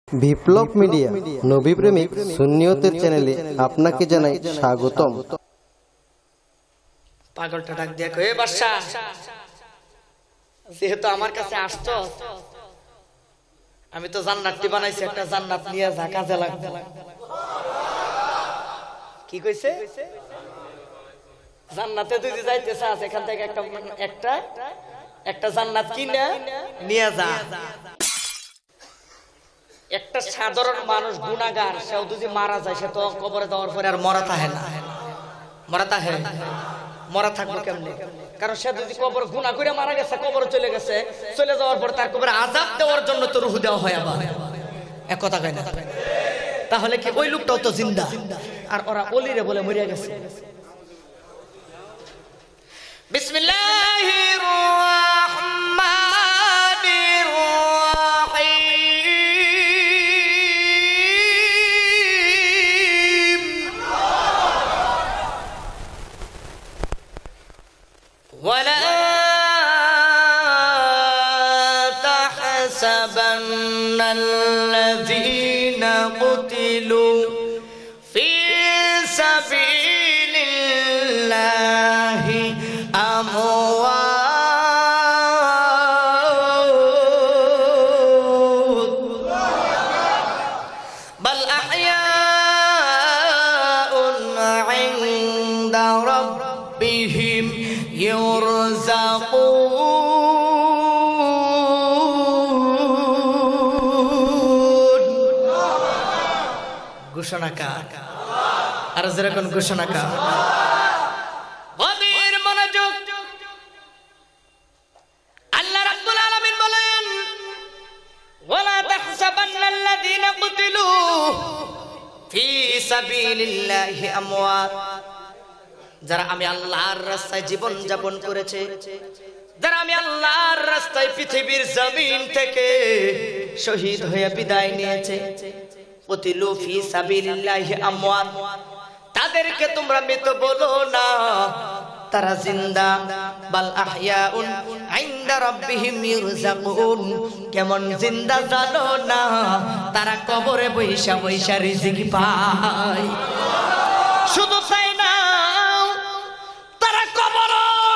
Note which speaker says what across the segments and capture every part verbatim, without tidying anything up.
Speaker 1: বিপ্লব media নবী প্রেমিক সুন্নিয়তের চ্যানেলে আপনাকে জানাই স্বাগতম।
Speaker 2: পাগলটা ডাক দিয়া কই, এ বাদশা, যেহেতু আমার কাছে আসছো, আমি তো জান্নাতটি বানাইছি, একটা জান্নাত নিয়ে যা, কাজে লাগবে। কি কইছে? জান্নাতে তুই যে যাইতে চাস, এখান থেকে একটা একটা একটা জান্নাত কিনে নিয়ে যা। একটা সাধারণ মানুষ গুনাহগার, সেও যদি মারা যায়, সে তো কবরে যাওয়ার পরে আর মরা থাকে না। মরা থাকে মরা থাকবো কেমনে? কারণ সে যদি কবর গুনাহ করে মারা গেছে, কবরে চলে গেছে, চলে যাওয়ার পর তার কবরে আযাব দেওয়ার জন্য তো রূহ দেওয়া হয় আবার। এক কথা কয় না? তাহলে কি ওই লোকটাও তো জিন্দা, আর ওরা ওলিরে বলে মরিয়া গেছে। বিসমিল্লাহির রাহমানির রাহিম। ওয়ালা তাহসাবান্নাল্লাযীনা কুতিলু ফি সাবিলিল্লাহি আমওয়াত বাল আহইয়াউন ইনদা রাব্বিহিম ইউরযাকুন। ঘোষণা কার? আর যেরকম ঘোষণা কার? গভীর মনোযোগ। আল্লাহ রাব্বুল আলামিন বলেন, ওয়ালা তাহসাবান্নাল্লাযীনা কুতিলু ফি সাবিলিল্লাহি আমওয়াত। যারা আমি আল্লাহর রাস্তায় জীবন যাপন করেছে, যারা আমি আল্লাহর রাস্তায় পৃথিবীর জমিন থেকে শহীদ হয়ে বিদায় নিয়েছে, কুতিলু ফি সাবিলিল্লাহি আমওয়াত, তাদেরকে তোমরা মৃত বলো না, তারা জিন্দা। বাল আহইয়াউন ইনদা রাব্বিহিম ইউরযাকুন। কেমন জিন্দা জানো না? তারা কবরে বৈশা বৈশা রিজিক পায়। শুধু তাই না, তারা কবর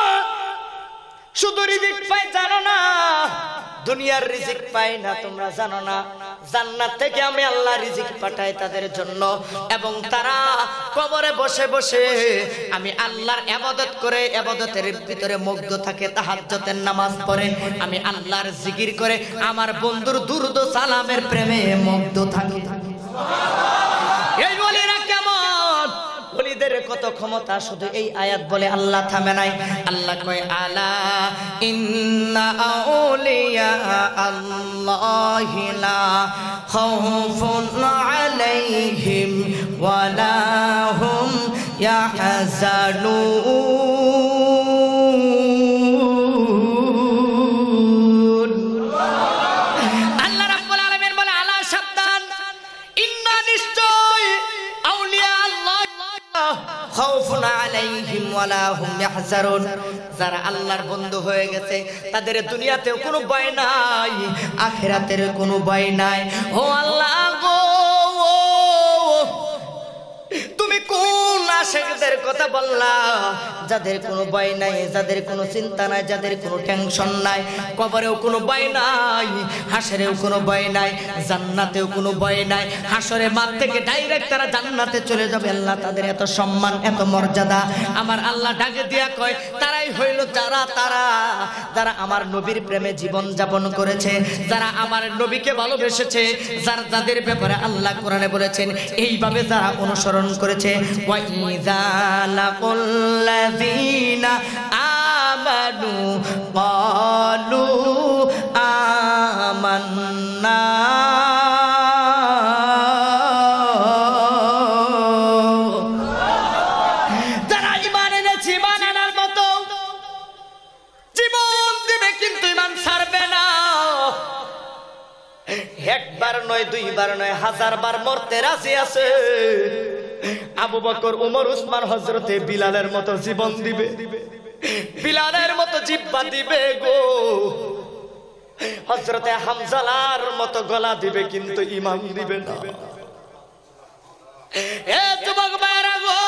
Speaker 2: শুধু রিজিক পায় জানো না, দুনিয়ার রিজিক পায় না তোমরা জানো না। জান্নাত থেকে আমি আল্লাহ রিজিক পাঠাই তাদের জন্য, এবং তারা কবরে বসে বসে আমি আল্লাহর ইবাদত করে, ইবাদতের ভিতরে মুগ্ধ থাকে, তাহাজ্জুদের নামাজ পড়ে, আমি আল্লাহর জিকির করে, আমার বন্ধুর দুরূদ ও সালামের প্রেমে মুগ্ধ থাকে। এই ওলিরা কেমন? ওলিদের কত ক্ষমতা! শুধু এই আয়াত বলে আল্লাহ থামে নাই। আল্লাহ কয়, আলা ইন্না আউলিয়া আল্লাহি লা খাউফুন আলাইহিম ওয়া লা হুম ইয়াহজানুন। আল্লাহ রাব্বুল আলামিন বলে, আলা সাবধান, ইন্না নিশ্চয় আউলিয়া আল্লাহ খাউফুন আলাইহিম ওয়া লা হুম ইয়াহজানুন। যারা আল্লাহর বন্ধু হয়ে গেছে, তাদের দুনিয়াতেও কোনো ভয় নাই, আখিরাতের কোনো ভয় নাই। ও আল্লাহ গো, তুমি কোন আশিকদের কথা বললা, যাদের কোনো ভয় নাই, যাদের কোনো চিন্তা নাই, যাদের কোনো টেনশন নাই, কবরেও কোনো ভয় নাই, হাসরেও কোনো ভয় নাই, জান্নাতেও কোনো ভয় নাই। হাসরে মাঠ থেকে ডাইরেক্ট তারা জান্নাতে চলে যাবে। আল্লাহ তাদের এত সম্মান, এত মর্যাদা। আমার আল্লাহ ডাকে দিয়া কয়, তারাই হইল যারা তারা যারা আমার নবীর প্রেমে জীবন যাপন করেছে, যারা আমার নবীকে ভালোবেসেছে, যারা যাদের ব্যাপারে আল্লাহ কোরআনে বলেছেন এইভাবে যারা অনুসরণ করেছে। ওয়া ইযা লাকুল্লাযীনা আমানু ক্বালু আমান্না। যারা ঈমান এনেছে, ঈমান আনার মতো জীবন দিবে, কিন্তু ঈমান ছাড়বে না। একবার নয়, দুইবার নয়, হাজার বার মরতে রাজি আছে। আবু বকর, উমর, উসমান, হযরতে বিলালের মতো জীবন দিবে, বিলালের মতো জিহ্বা দিবে গো। হযরতে হামজালার মতো গলা দিবে কিন্তু ঈমান দিবে না। এ যুবক ভাইরা গো,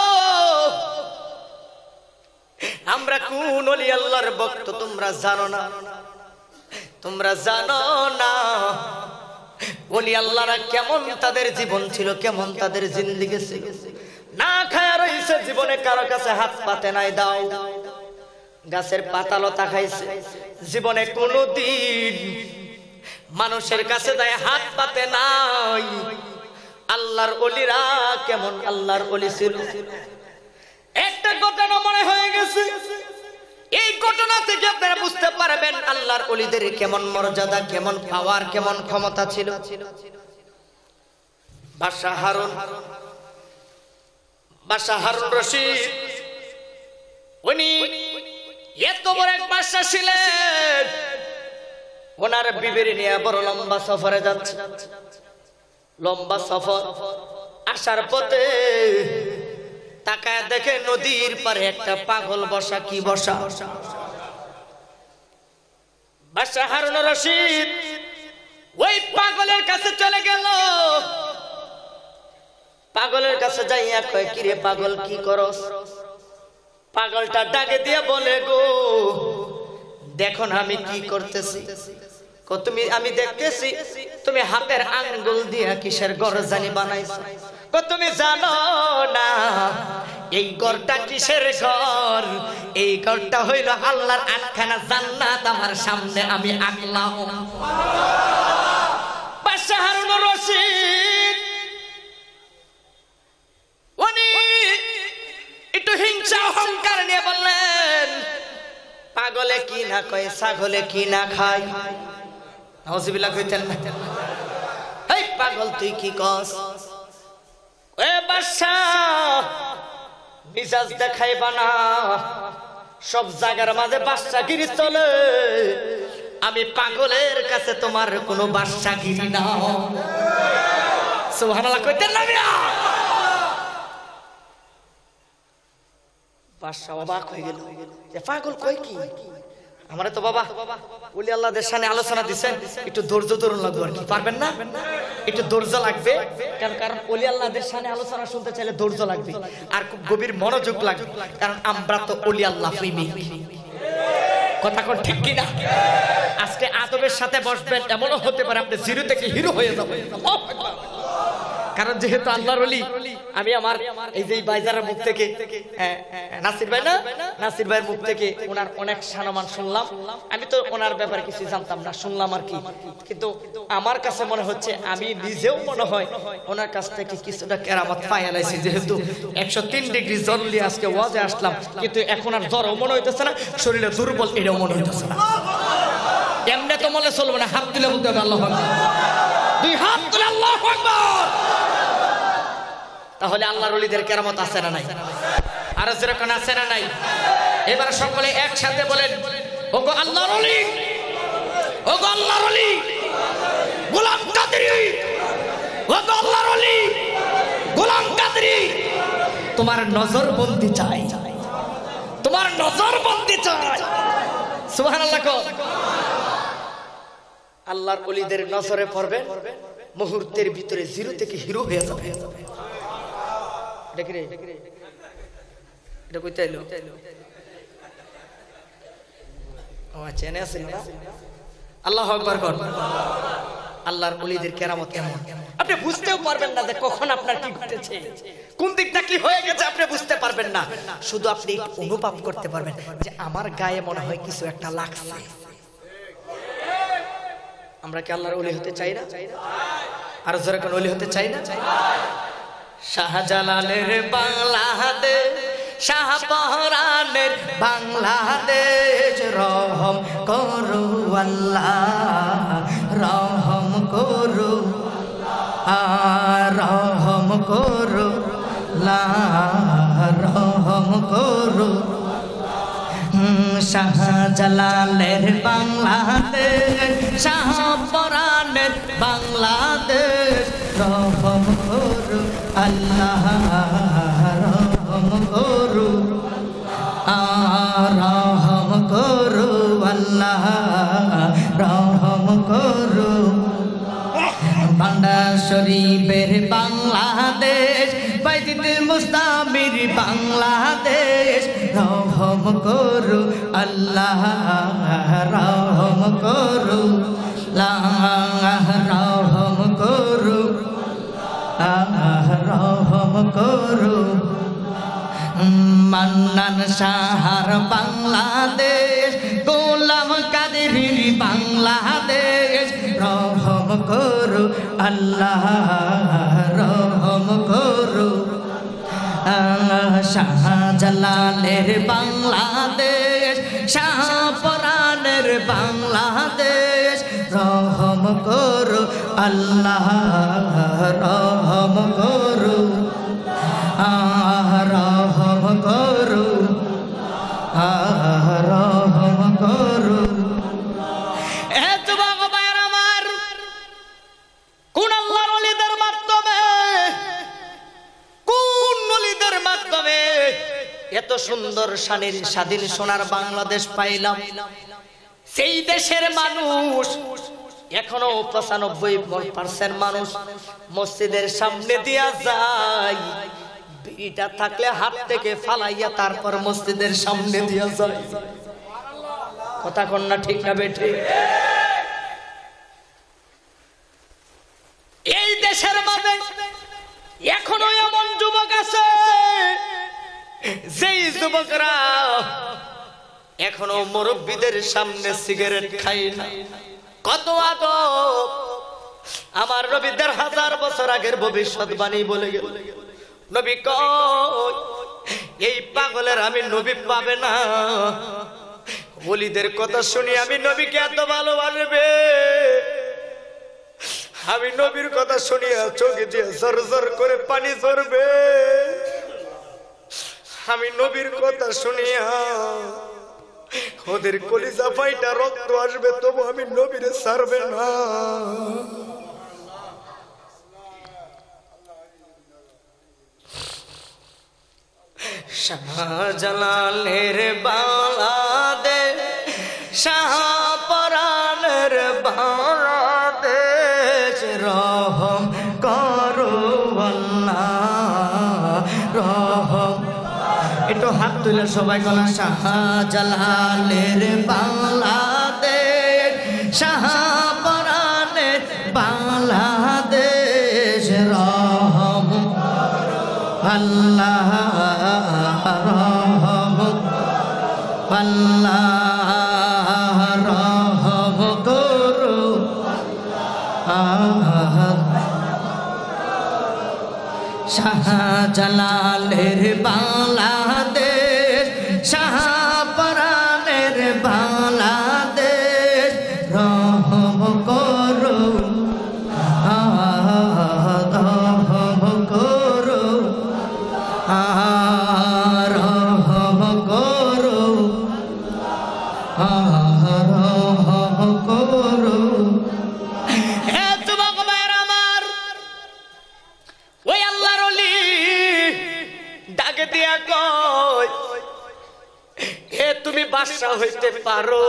Speaker 2: আমরা কোন ওলি আল্লাহর ভক্ত তোমরা জানো না? তোমরা জানো না ওলি আল্লাহরা কেমন তাদের জীবন ছিল, কেমন তাদের জিন্দেগি ছিল। না খায় রইছে, জীবনে কারো কাছে হাত পাতে নাই দাও, গাছের পাতা লতা খাইছে, জীবনে কোনোদিন মানুষের কাছে যায় হাত পাতে নাই। আল্লাহর ওলিরা কেমন আল্লাহর ওলি ছিল। একটা ঘটনা মনে হয়ে গেছে, এই ঘটনা থেকে আপনারা বুঝতে পারবেন আল্লাহর ওলিদের কেমন মর্যাদা, কেমন পাওয়ার, কেমন ক্ষমতা ছিল। বাদশা হারুন, বাদশা হারুন রশিদ, উনি এত বড় এক বাদশা ছিলেন, ওনার বিবির নিয়ে বড় লম্বা সফরে যাচ্ছে। লম্বা সফর, আসার পথে তাকায় দেখে নদীর পারে একটা পাগল বসা। কি বসা? বাদশা হারুন রশিদ ওই পাগলের কাছে চলে গেল। পাগলের কাছে যাইয়া কয়, কিরে পাগল কি করস? পাগলটা ডাকে দিয়ে বলে, গো দেখো না আমি কি করতেছি। তুমি, আমি দেখতেছি তুমি হাতের আঙ্গুল দিয়ে কিসের গরজানি বানাইছো। তুমি জানো না এই ঘরটা কিসের ঘর? এই ঘরটা হইল আল্লাহর আটখানা জান্নাত আমার সামনে আমি আঁকলাম। বাদশা হারুন রশিদ উনি একটু হিংসা অহংকার নিয়ে বললেন, পাগলে কি না কয়, ছাগলে কি না খায়। নাউজুবিল্লাহ কইতেন না। এই পাগল তুই কি কস? এ বাদশা মিজাজ দেখাইবা না, সব জায়গার মাঝে বাদশাগিরি চলে। আমি পাগলের কাছে তোমার কোনো বাদশাগিরি না। সুবহানাল্লাহ কইতেন না মিয়া? বাদশা অবাক হয়ে গেল, যে পাগল কই কি? আমারে তো বাবা ওলি আল্লাহদের সামনে আলোচনা দিচ্ছেন, একটু ধৈর্য ধরুন লাগবে আর কি। পারবেন না? একটু ধৈর্য লাগবে, কারণ কারণ ওলি আল্লাহদের সামনে আলোচনা শুনতে চাইলে ধৈর্য লাগবে আর খুব গভীর মনোযোগ লাগবে, কারণ আমরা তো ওলি আল্লাহ প্রেমিক। কথা কোন ঠিক কিনা? আজকে আদবের সাথে বসবেন, এমনও হতে পারে আপনি জিরো থেকে হিরো হয়ে যাবেন। কারণ যেহেতু আল্লাহর ওলি, আমি আমার এই যে বাইজারের মুখ থেকে, নাসির ভাই না, নাসির ভাইয়ের মুখ থেকে ওনার অনেক সম্মান শুনলাম। আমি তো ওনার ব্যাপারে কিছু জানতাম না, শুনলাম আর কি। কিন্তু আমার কাছে মনে হচ্ছে, আমি নিজেও মনে হয় ওনার কাছ থেকে কিছুটা কেরামত পাই আলাইছি। যেহেতু একশো তিন ডিগ্রি জ্বর নিয়ে আজকে ওয়াজে আসলাম, কিন্তু এখন আর জ্বরও মনে হইতেছে না, শরীরে দুর্বল এটাও মনে হইতেছে না। এমনি তো মনে চলবে না, হাত দিলে বলতে হবে আল্লাহু আকবার, দুই হাত তুলে আল্লাহু আকবার। তাহলে আল্লাহর ওলিদের কেরামত আছে না নাই? আর যেরকম আছে না নাই? এবার সকলে একসাথে বলেন, ওগো আল্লাহর ওলি, ওগো আল্লাহর ওলি গোলাম কাদরি, ওগো আল্লাহর ওলি গোলাম কাদরি, তোমার নজর বন্দি চাই, তোমার নজর বন্দি চাই। সুবহানাল্লাহ। আল্লাহর ওলিদের নজরে পড়বে, মুহূর্তের ভিতরে জিরো থেকে হিরো হয়ে যাবে। দেখি রে, এটা কইতে আইলো? ও আচ্ছা, এনে আছে না? আল্লাহু আকবার কর। আল্লাহর ওলিদের কেরামত কেমন আপনি বুঝতেও পারবেন না, যে কখন আপনার কি ঘটেছে, কোন দিকটা কি হয়ে গেছে আপনি বুঝতে পারবেন না। শুধু আপনি অনুভব করতে পারবেন যে আমার গায়ে মনে হয় কিছু একটা লাগছে। আমরা কি আল্লাহর ওলি হতে চাই না? আর যারা কোন ওলি হতে চাই না? শাহজালালের বাংলাদেশ, শাহপরানের বাংলাদেশ, রহম করু আল্লাহ, রহম করু, রহম করু, রহম করু। শাহজালালের বাংলাদেশ, শাহপরানের বাংলাদেশ, রহম করু আল্লাহ, রহম করু, রহম করু আল্লাহ, রহম করো ভান্ডার শরীফের বাংলাদেশ বাইজিদ মুস্তামির বাংলাদেশ রহম করো আল্লাহ রহম করো রহম করো রহম করো মান্নান শাহর বাংলাদেশ গোলাম কাদেরের বাংলাদেশ রহম করো আল্লাহ রহম করো শাহজালালের বাংলাদেশ শাহপরানের বাংলাদেশ রহম করো আল্লাহ রহম করো রহম করো রহম করো এ যুবক ভাইরা আমার কোন আল্লাহর ওলিদের মাধ্যমে কোন ওলিদের মাধ্যমে এত সুন্দর শানের স্বাধীন সোনার বাংলাদেশ পাইলাম সেই দেশের মানুষ এখনো পঁচানব্বই পার্সেন্ট মানুষ মসজিদের সামনে দিয়া যায় বিড়িটা থাকলে হাত থেকে ফালাইয়া তারপর মসজিদের সামনে দিয়া যায় কথা কোন না ঠিক না বেঠে এই দেশের মাঝে এখনো এমন যুবক আছে যেই যুবকরা এখনো মুরব্বীদের সামনে সিগারেট খায় না কত আদব আমার নবী দেড় হাজার বছর আগের ভবিষ্যৎবাণী বলে গেল নবী কয় এই পাগলের আমি নবী পাবে না ওলিদের কথা শুনি আমি নবীকে এত ভালোবাসবে আমি নবীর কথা শুনিয়া চোখে দিয়ে জর জর করে পানি ঝরবে আমি নবীর কথা শুনিয়া ওদের কলিজা ফাইটা রক্ত আসবে তবু আমি নবীরে ছাড়বে না শাহজালালের বাংলাদেশ শাহপরানের বাংলাদেশ রহম করো আল্লাহ রহম একটু হাত তুলে সবাই বলা শাহজালালের বাংলাদেশ শাহপরানের বাংলাদেশ রহম আল্লাহ রহম আল্লাহ রহম করো শাহজালালের বাংলাদেশ শাহপরানের বাংলাদেশ রহম করো রহম করো রহম করো রহম করো হে যুবক ভাইরা আমার ওই আল্লাহর ওলি ডাকে দিয়া কয় হে তুমি বাদশা হইতে পারো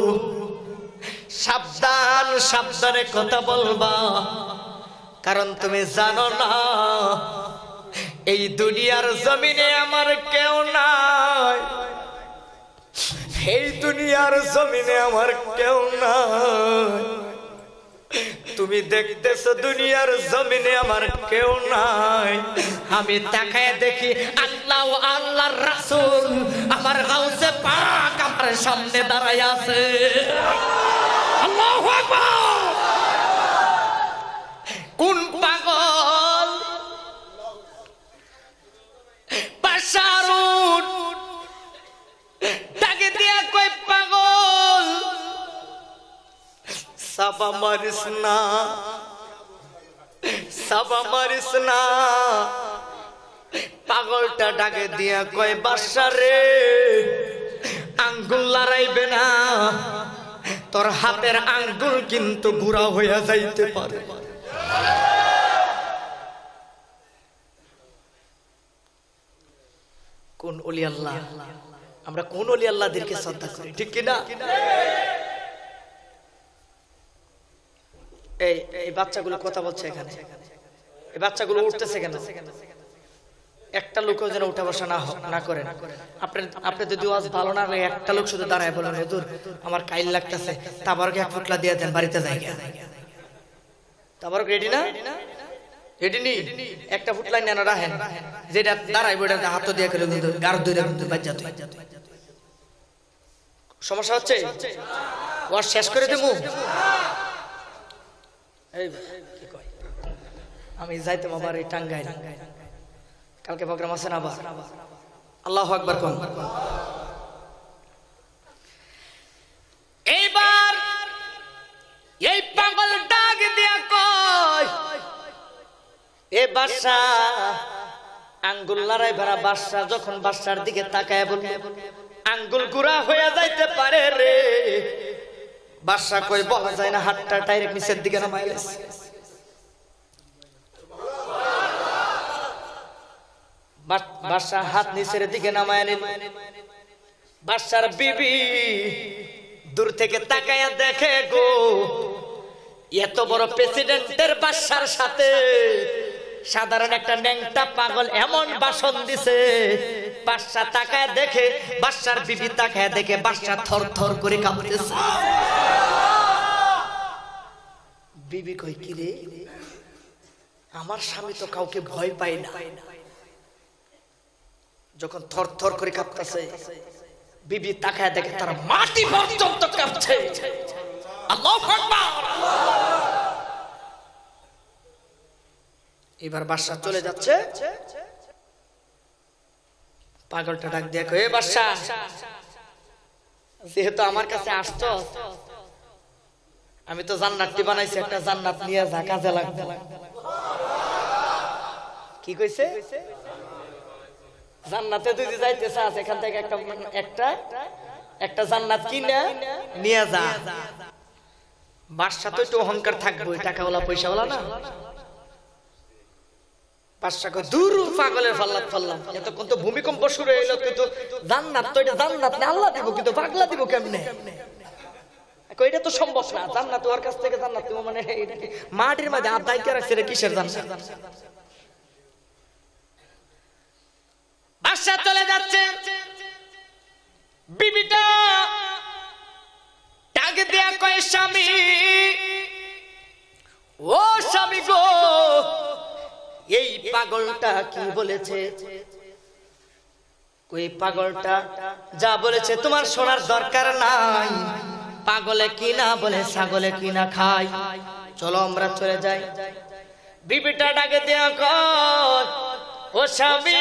Speaker 2: সাবধান সাবধানে কথা বলবা কারণ তুমি জানো না এই দুনিয়ার জমিনে আমার কেউ নাই এই দুনিয়ার জমিনে আমার কেউ নাই তুমি দেখতেছো দুনিয়ার জমিনে আমার কেউ নাই আমি তাকায় দেখি আল্লাহ ও আল্লাহর রাসূল আমার গাউসে পাক আমার সামনে দাঁড়ায় আছে আল্লাহু আকবার কোন পাগল বাশারুন তাকে দিয়া কই পাগল সাবা মারিস না সাবা মারিস না পাগলটা ডাকে দিয়া কয় বাদশা রে আঙ্গুল লড়াইবে না তোর হাতের আঙ্গুল কিন্তু বুড়া হইয়া যাইতে পারে কোন ওলি আল্লাহ আমরা কোন ওলি আল্লাহদেরকে শ্রদ্ধা করি ঠিক কি না এই বাচ্চাগুলো কথা বলছে এখানে, এই বাচ্চাগুলো উঠতেছে কেন? একটা লোকও যেন উঠা বসা না না করেন। আপনি আপনি যদি ওয়াজ ভালো না লাগে একটা লোক শুধু দাঁড়ায় বলেন হুজুর আমার কাইল লাগতেছে, তাবারকে এক ফুটলা দিয়ে দেন, বাড়িতে যাই গিয়া। তাবারক রেডি না? রেডি নি? একটা ফুটলা নেন রাখেন, যেটা দাঁড়াইব এটা হাত দিয়ে করে কিন্তু গার ধরে কিন্তু বাজ্জা তুই। সমস্যা হচ্ছে ওয়াজ শেষ করে দেবো। এই কি কয় আমি যাইতাম আবার এই টাঙ্গাইল, কালকে প্রোগ্রাম আছে না আবার। আল্লাহু আকবার কোন। এইবার এই পাগল ডাক দিয়া কয় এ বাদশা, আঙ্গুল লড়াই ভরা বাদশা যখন বাদশার দিকে তাকায় বলল আঙ্গুল গুড়া হয়ে যাইতে পারে রে। বাদশা কই বলা যায় না, হাতটা ডাইরেক্ট নিচের দিকে নামাইলেছে। বাদশা হাত নিচের দিকে নামায় নিল। বাদশার বিবি দূর থেকে তাকায়া দেখে গো এত বড় প্রেসিডেন্টের বাদশার সাথে সাধারণ একটা ন্যাংটা পাগল এমন ভাষণ দিছে। বাদশা তাকায় দেখে, বাদশার বিবি তাকায় দেখে বাদশা থর থর করে কাঁপতেছে। বিবি কই কি রে, আমার স্বামী তো কাউকে ভয় পায় না। যখন থর থর করে কাঁপতেছে বিবি তাকায় দেখে তার মাটি পর্যন্ত কাঁপছে। আল্লাহু আকবার। এবার বাদশা চলে যাচ্ছে, পাগলটা ডাক দিয়ে কয় এ বাদশা, যেহেতু আমার কাছে আসছো আমি তো জান্নাতটি বানাইছি, একটা জান্নাত নিয়ে যা, কাজে লাগবে। কি কইছে? জান্নাতে যদি যাইতে চাস এখান থেকে একটা একটা একটা জান্নাত কিনে নিয়ে যা। বাদশা তো একটু অহংকার থাকবো, টাকাওয়ালা পয়সাওয়ালা না। বাদশা কয় দূর পাগলের ফাল্লাত ফাল্লাম, এতক্ষণ তো ভূমিকম্প শুরু হইলো, কিন্তু জান্নাত তো এটা জান্নাত না, আল্লাহ দিব, কিন্তু পাগলা দিব কেমনে? এটা তো সম্ভব না। জান্নাত ওর কাছ থেকে জান্নাত মানে মাটির মাঝে আদায় করে রাখছে, কিসের জান্নাত? বাদশা চলে যাচ্ছে, বিবিটা ডাক দিয়া কয় স্বামী, ও স্বামী গো, এই পাগলটা কি বলেছে? কই পাগলটা যা বলেছে তোমার শোনার দরকার নাই। পাগলে কি না বলে, ছাগলে কি না খায়। চলো আমরা চলে যাই। বিবিটা ডাকে দেয়া কয় ও স্বামী,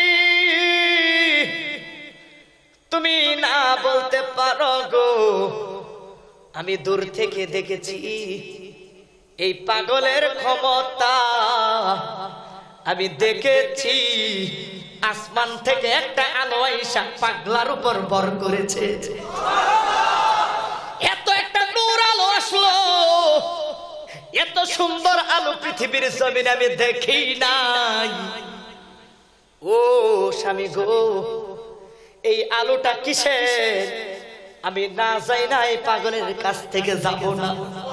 Speaker 2: তুমি না বলতে পারো গো, আমি দূর থেকে দেখেছি এই পাগলের ক্ষমতা। আমি দেখেছি আসমান থেকে একটা আলো আইসা পাগলার উপর ভর করেছে। এত একটা নূর আলো আসলো, এত সুন্দর আলো পৃথিবীর জমিনে আমি দেখি নাই। ও স্বামী গো, এই আলোটা কিসের? আমি না যাই না, এই পাগলের কাছ থেকে যাব না।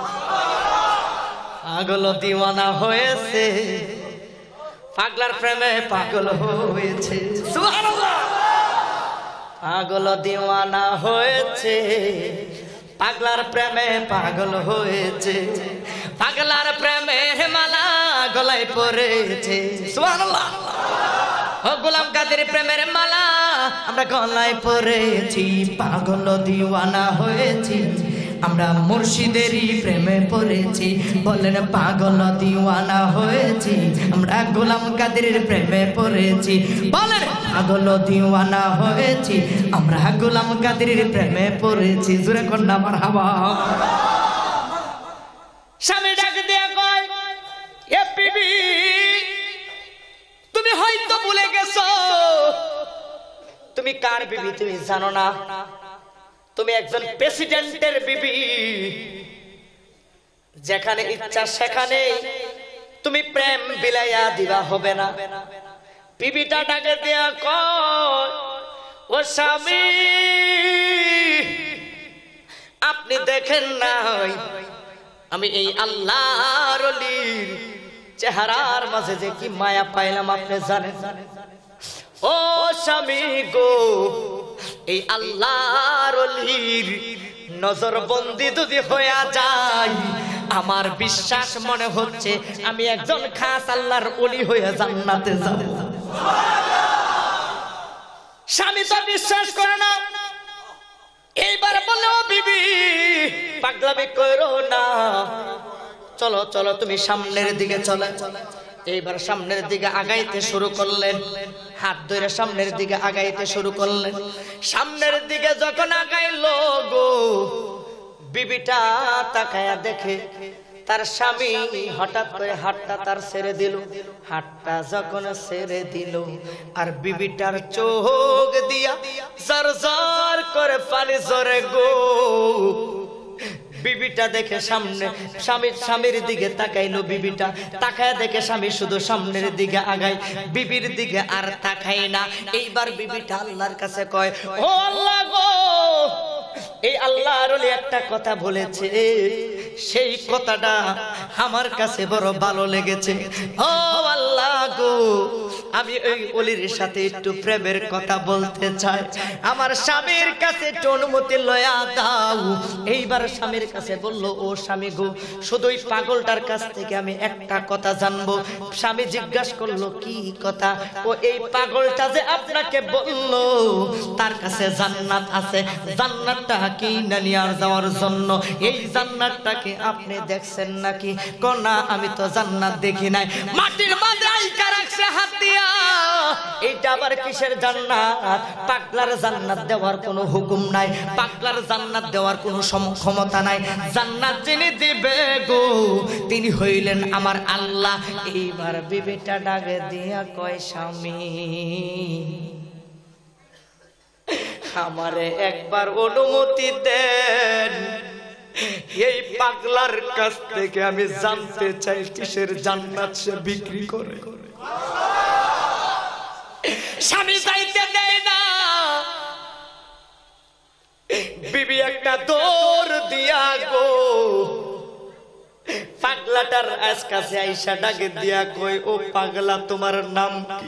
Speaker 2: পাগল দিওয়ানা হয়েছে, পাগলার প্রেমে পাগল হয়েছে। সুবহানাল্লাহ। পাগল দিওয়ানা হয়েছে, পাগলার প্রেমে পাগল হয়েছে, পাগলার প্রেমের মালা গলায় পড়েছে। সুবহানাল্লাহ। ও গোলাম কাদের প্রেমের মালা আমরা গলায় পড়েছি, পাগল দিওয়ানা হয়েছি, আমরা মুর্শিদেরই প্রেমে পড়েছি। বলেন পাগল দিওয়ানা হয়েছি, আমরা গোলাম কাদের প্রেমে পড়েছি। বলেন পাগল দিওয়ানা হয়েছি, আমরা গোলাম কাদের প্রেমে পড়েছি। জোরে কন্যা মারহাবা। স্বামী ডাক দিয়া কয় এ বিবি, তুমি হয়তো ভুলে গেছো তুমি কার বিবি, তুমি জানো না। তুমি একজন প্রেসিডেন্টের বিবি, যেখানে ইচ্ছা সেখানে তুমি প্রেম বিলাইয়া দিবা, হবে না। বিবিটা ডাকে দিয়া কয় ও স্বামী, আপনি দেখেন নাই আমি এই আল্লাহর ওলির চেহারার মাঝে যে কি মায়া পাইলাম আপনি জানেন। ও স্বামী গো, এই আল্লাহর ওলির নজর বন্দি যদি হয়ে যায়, আমার বিশ্বাস মনে হচ্ছে আমি একজন খাস আল্লাহর ওলি হয়ে জান্নাতে যাব। স্বামী তো বিশ্বাস করে না, এইবার বলে ও বিবি পাগলামি করো না, চলো চলো তুমি সামনের দিকে চলে। এইবার সামনের দিকে আগাইতে শুরু করলেন, হাত ধরে সামনের দিকে আগাইতে শুরু করলেন। সামনের দিকে যখন আগাইলো গো, বিবিটা তাকায়া দেখে তার স্বামী হঠাৎ করে হাতটা তার ছেড়ে দিল। হাতটা যখন ছেড়ে দিল, আর বিবিটার চোখ দিয়া জর জর করে পানি ঝরে গো। বিবিটা দেখে সামনে স্বামীর স্বামীর দিকে তাকাইলো, বিবিটা তাকায় দেখে স্বামী শুধু সামনের দিকে আগায়, বিবির দিকে আর তাকায় না। এইবার বিবিটা আল্লাহর কাছে কয়, ও আল্লাহ গো, এই আল্লাহর ওলি একটা কথা বলেছে, সেই কথাটা আমার কাছে বড় ভালো লেগেছে। ও আল্লাহ গো, আমি ওই ওলির সাথে একটু প্রেমের কথা বলতে চাই, আমার স্বামীর কাছে একটু অনুমতি লয়া দাও। এইবার স্বামীর কাছে বলল, ও স্বামী গো, শুধু ওই পাগলটার কাছ থেকে আমি একটা কথা জানবো। স্বামী জিজ্ঞাসা করলো, কি কথা? ও এই পাগলটা যে আপনাকে বললো তার কাছে জান্নাত আছে, জান্নাতটা কি না নিয়ে যাওয়ার জন্য, এই জান্নাতটাকে আপনি দেখছেন নাকি? কোনা আমি তো জান্নাত দেখি নাই। মাটির মাঝে আইকা রাখছে হাত দিয়া, এইটা আবার কিসের জান্নাত? পাগলার জান্নাত দেওয়ার কোনো হুকুম নাই, পাগলার জান্নাত দেওয়ার কোনো ক্ষমতা নাই। জান্নাত যিনি দিবে গো, তিনি হইলেন আমার আল্লাহ। এইবার বিবিটা ডাকে দিয়া কয়, স্বামী আমারে একবার অনুমতি দেন, এই পাগলার কাছ থেকে আমি জানতে চাই কিসের জান্নাত সে বিক্রি করে। স্বামী যাইতে দেয় না, বিবি একটা দৌড় দিয়া গো পাগলাটার কাছে আইসা ডাকে দিয়া কই, ও পাগলা তোমার নাম কি?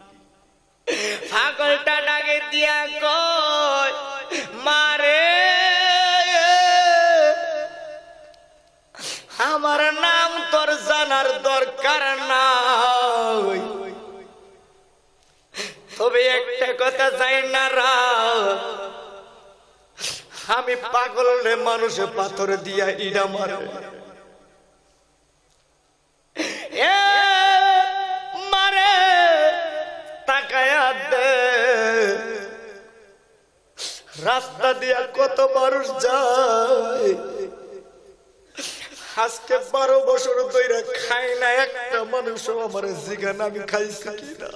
Speaker 2: পাগলটা ডাকে দিয়া কই, মারে আমার নাম তোর জানার দরকার নাই, তবে একটা কথা যাই না রা, আমি পাগল রে, মানুষে পাথর দিয়া ইডা মারে। এ মারে তাকায়া দে, রাস্তা দিয়া কত মানুষ যায়, আজকে বারো বছর ধরে খাই না একটা মানুষ আমার জিগান আমি খাইছি কিনা।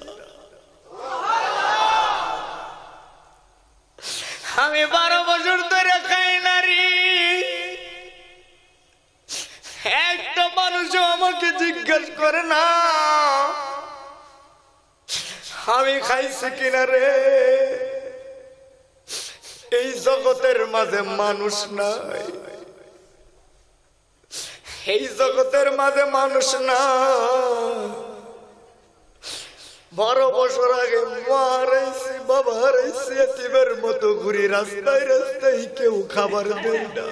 Speaker 2: আমি বারো বছর ধরে খাই না রে, একটা মানুষও আমাকে জিজ্ঞাসা করে না আমি খাইছি কিনা রে। এই জগতের মাঝে মানুষ নাই, এই জগতের মাঝে মানুষ না। বারো বছর আগে মা হারাইছি, বাবা হারাইছি, এতিমের মতো ঘুরি রাস্তায় রাস্তায়, কেউ খাবার দেয় না।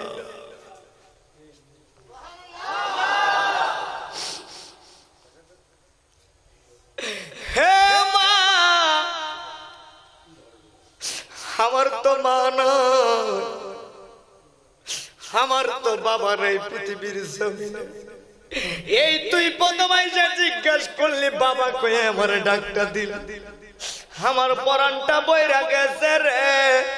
Speaker 2: হে মা, আমার তো মা না, আমার তো বাবা নাই পৃথিবীর জমিনে। এই তুই প্রথম আইসা জিজ্ঞাসা করলি বাবা কয়ে আমার ডাকটা দিল, আমার পরানটা বইরা গেছে রে।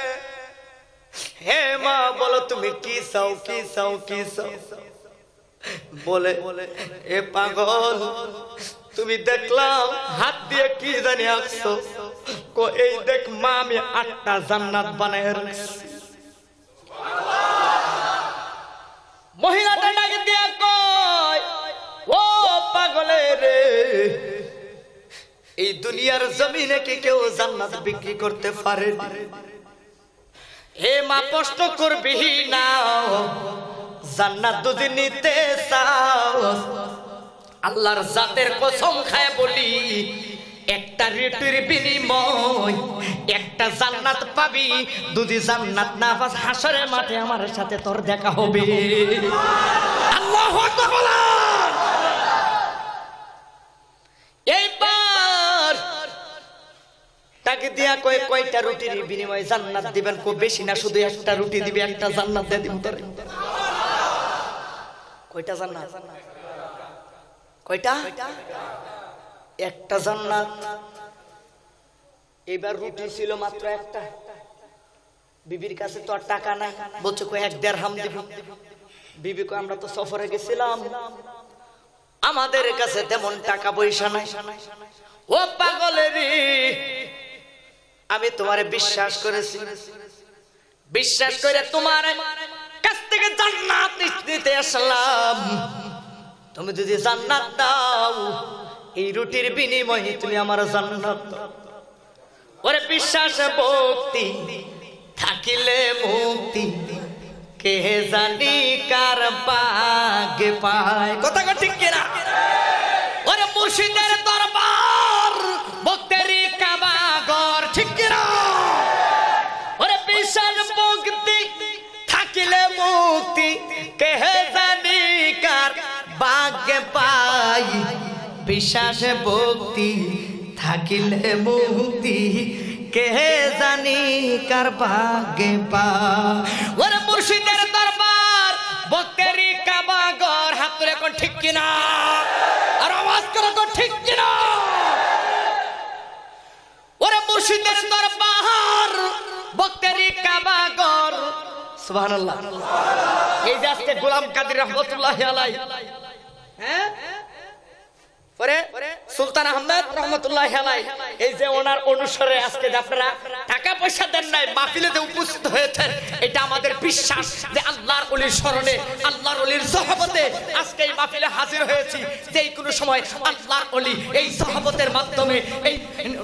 Speaker 2: হে মা বলো তুমি কি চাও, কি চাও, কি চাও? বলে, এ পাগল তুমি দেখলাম হাত দিয়ে কি জানি আঁকছো, কো এই দেখ মা আমি আটটা জান্নাত বানায় রাখছি। মহিলাটা ডাকে দিয়া কয়, ও পাগলে রে, এই দুনিয়ার জমিনে কি কেউ জান্নাত বিক্রি করতে পারে? হে মা প্রশ্ন করবি না, জান্নাত যদি নিতে চাও আল্লাহর জাতের কসম খায় বলি একটা রুটির বিনিময় একটা জান্নাত পাবি। যদি জান্নাত না পাস হাসরের মাঠে আমার সাথে তোর দেখা হবে। আল্লাহু আকবার বলেন। এইবার তাকে দিয়া কয় কয়টা রুটির বিনিময়ে জান্নাত দিবেন? খুব বেশি না, শুধু একটা রুটি দিবে, একটা জান্নাত দিয়ে দিবেন তোরে। কয়টা জান্নাত? কয়টা? একটা জান্নাত। এবার রুটি ছিল মাত্র একটা। বিবির কাছে তো আর টাকা নাই, বলছে কয় এক দেড়হাম দিব। বিবি কয় আমরা তো সফরে গেছিলাম, আমাদের কাছে তেমন টাকা পয়সা নাই। ও পাগলেরি, আমি তোমারে বিশ্বাস করেছি, বিশ্বাস করে তোমার কাছ থেকে জান্নাত নিতে আসলাম। তুমি যদি জান্নাত দাও এই রুটির বিনিময়ে তুমি আমার জান্নাত দাও। ওরে বিশ্বাস ভক্তি থাকিলে মুক্তি কে জানি কার ভাগ্যে পায়। কথা ঠিক কিনা? ওরে মুর্শিদের দরবার ভক্তেরই কাবাগর, ঠিক কিনা? ওরে বিশ্বাস ভক্তি থাকিলে মুক্তি কে জানি কার ভাগ্যে পাই। বিশ্বাস ভক্তি থাকিলে মুক্তি কে জানি কার ভাগ্যে পাই। ওরে মুর্শিদের দরবার ভক্তেরই কাবাগর, হাত তুলে কোন ঠিক কিনা? আর আওয়াজ করে কোন ঠিক কিনা? ওরে মুর্শিদের দরবার ভক্তেরই কাবাগর। সুবহানাল্লাহ। এই যে আজকে গোলাম কাদের রহমতুল্লাহ আলাইহি, হ্যাঁ, পরে সুলতান আহমেদ রহমতুল্লাহ আলাইহি, এই যে ওনার অনুসারে আজকে আপনারা টাকা পয়সা দেন নাই, মাহফিলেতে উপস্থিত হয়েছেন, এটা আমাদের বিশ্বাস যে আল্লাহর ওলির স্মরণে, আল্লাহর ওলির সহবতে আজকে এই মাহফিলে হাজির হয়েছি। যে কোনো সময় আল্লাহর ওলি এই সহবতের মাধ্যমে, এই